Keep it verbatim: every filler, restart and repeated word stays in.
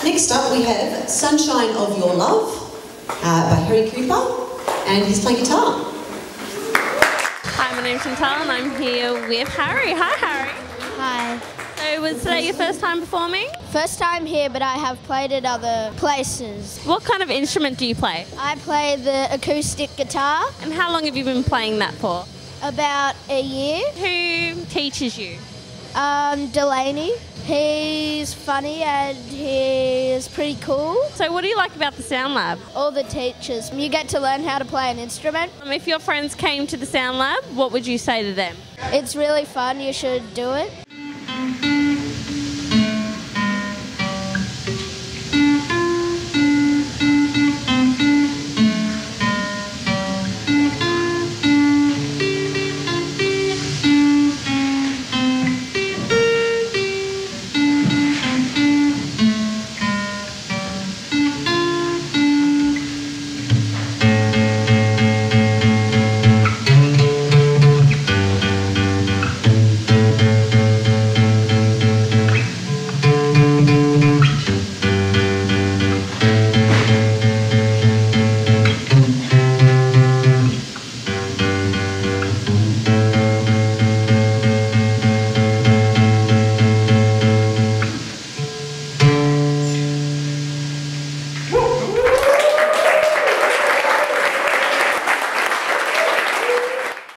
Next up we have Sunshine of Your Love uh, by Harry Cooper, and he's playing guitar. Hi, my name's Chantal and I'm here with Harry. Hi, Harry. Hi. So was today your first time performing? First time here, but I have played at other places. What kind of instrument do you play? I play the acoustic guitar. And how long have you been playing that for? About a year. Who teaches you? Um, Delaney. He's funny and he's pretty cool. So what do you like about the SoundLab? All the teachers. You get to learn how to play an instrument. Um, if your friends came to the SoundLab, what would you say to them? It's really fun. You should do it.